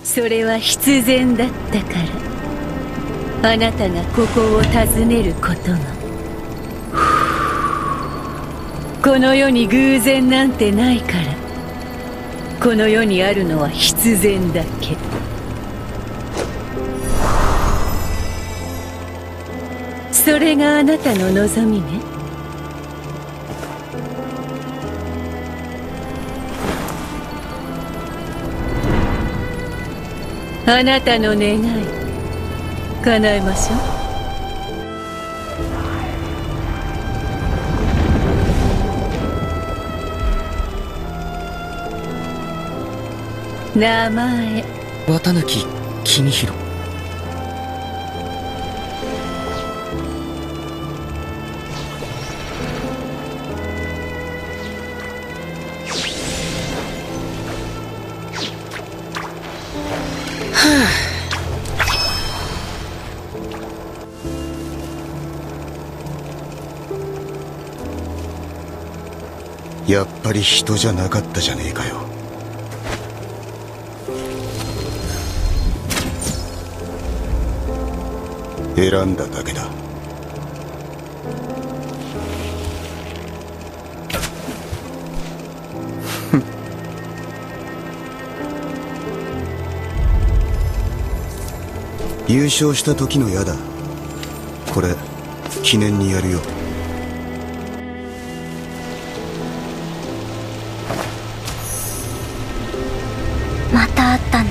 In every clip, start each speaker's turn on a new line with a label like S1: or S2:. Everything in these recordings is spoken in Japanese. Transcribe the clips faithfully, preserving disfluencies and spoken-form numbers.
S1: それは必然だったから、あなたがここを訪ねることが。この世に偶然なんてないから、この世にあるのは必然だけ。それがあなたの望みね。あなたの願い叶えましょう。名前
S2: 綿貫公弘。
S3: やっぱり人じゃなかったじゃねえかよ。選んだだけだ。優勝した時の矢だ。これ記念にやるよ。
S4: また会ったね。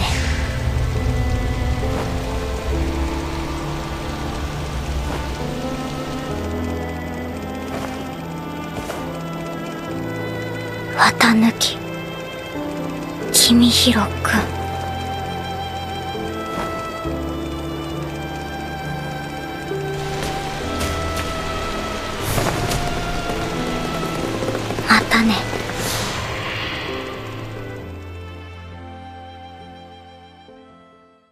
S4: 綿貫公弘くん。またね。